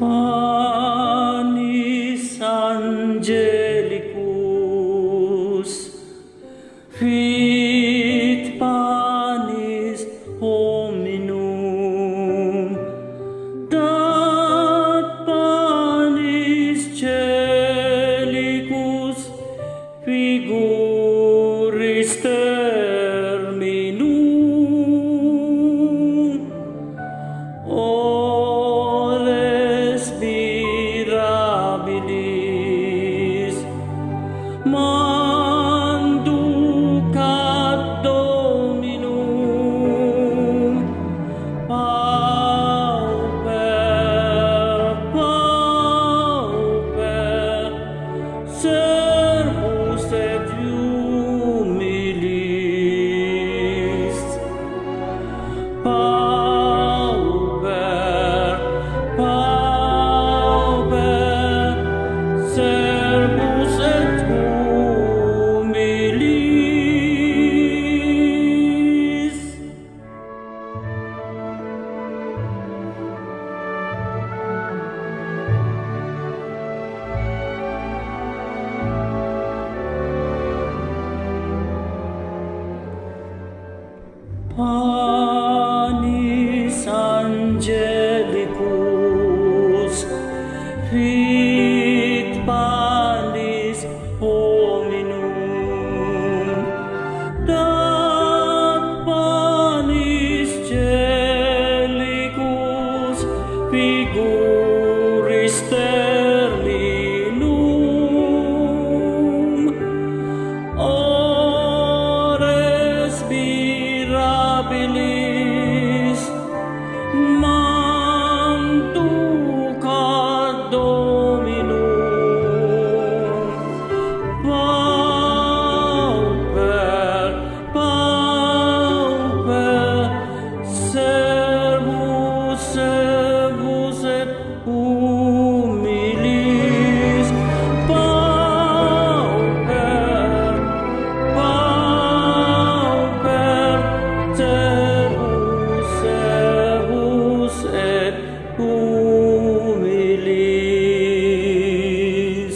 Panis angelicus, fit panis hominum, dat panis celicus, figuris terminum, ores mirabilis, manducat Dominum, pauper, pauper, servus et humilis, pauper, pauper, servus et humilis. Panis angelicus, fit panis hominum, dat panis celicus, figuris terminum, ores mirabilis, manducat Dominum, pauper, pauper, servus, servus et humilis, pauper, pauper, servus, servus et humilis.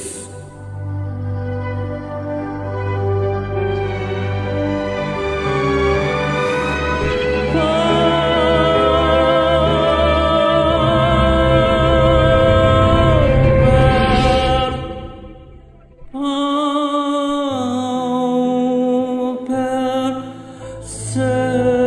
Pauper, pauper,